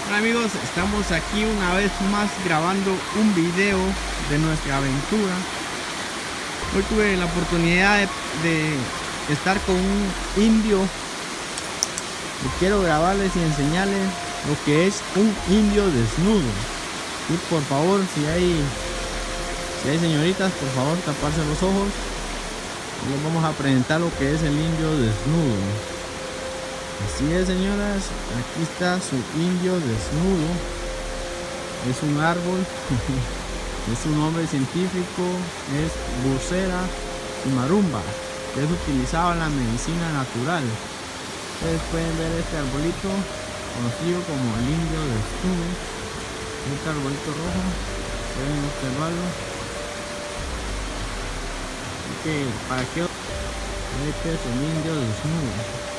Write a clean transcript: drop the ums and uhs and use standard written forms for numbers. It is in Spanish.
Hola amigos, estamos aquí una vez más grabando un video de nuestra aventura. Hoy tuve la oportunidad de estar con un indio y quiero grabarles y enseñarles lo que es un indio desnudo. Y por favor, si hay señoritas, por favor taparse los ojos. Y les vamos a presentar lo que es el indio desnudo. Así es, señoras, aquí está su indio desnudo. Es un árbol, es su nombre científico, es Bursera cimarrumba, que es utilizado en la medicina natural. Ustedes pueden ver este arbolito, conocido como el indio desnudo. Este arbolito rojo, pueden observarlo. Así que, ¿para qué? Este es el indio desnudo.